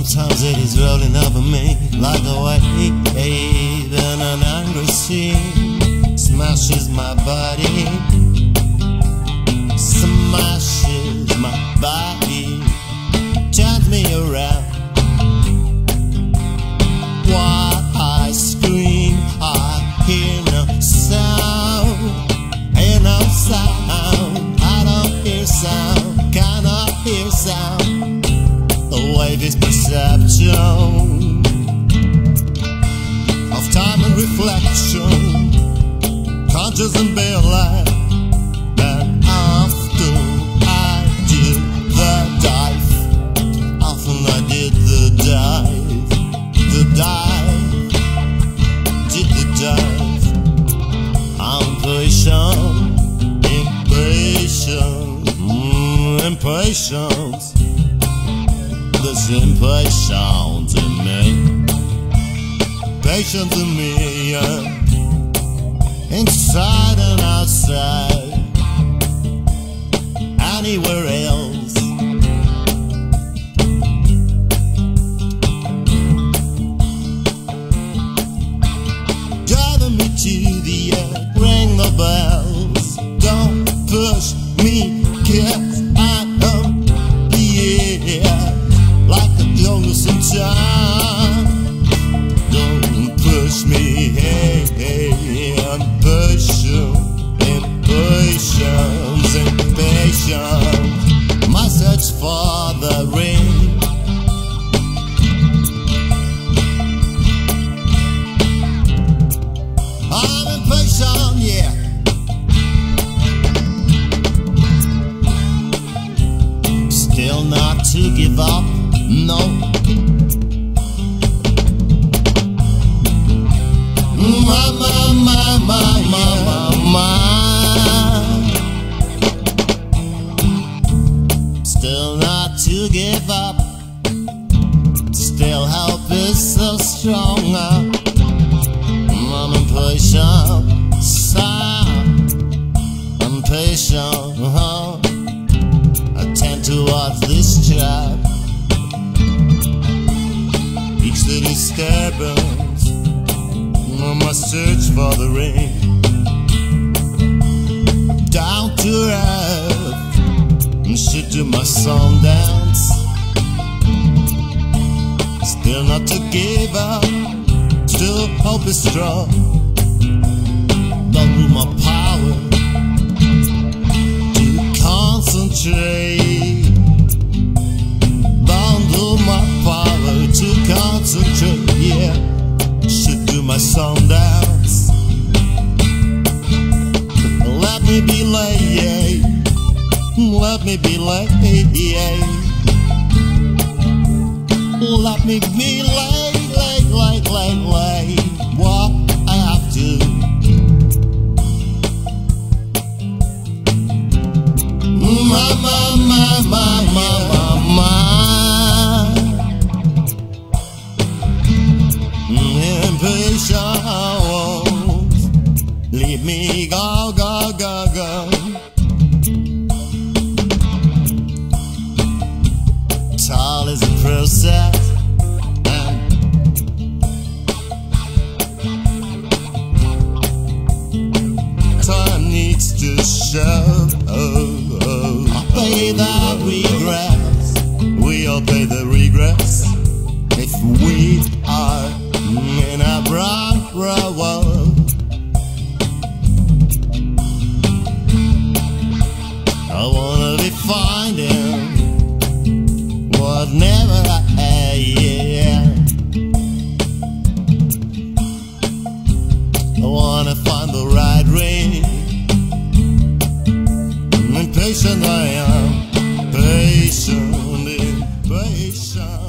Sometimes it is rolling over me like a wave in an angry sea. Smashes my body, smashes my body, turns me around. While I scream, I hear no sound, ain't no sound. I don't hear sound, cannot hear sound. The wave is perception of time and reflection, conscious and bare life. And after I did the dive, often I did the dive, did the dive. I'm impatient. There's impatience in me, patience in me, yeah. Inside and outside, anywhere else. Driving me to the edge, ring the bells. Don't push me, kids, I am the edge. Like the longest in time. Don't push me, hey, hey, impatience. My search for the ring. I'm impatient, yeah. Still not to give up. No. My. Still not to give up. Still hope is so strong. I'm impatient. I'm impatient. I tend towards this trap. The disturbance on my search for the ring. Down to earth and shit to my song dance. Still not to give up, still hope is strong. Double my power to concentrate. Bundle my power to concentrate, yeah. Should do my song dance. Let me be late, yeah. Let me be late, yeah. Let me be late. What I have to. Impatience, leave me go. Tall is a process, time needs to show. I pay the regrets, we all pay the regrets. If we are in a brown world, I wanna be finding what never I had, yeah. I wanna find the right ring. I'm impatient, I am patient, impatient.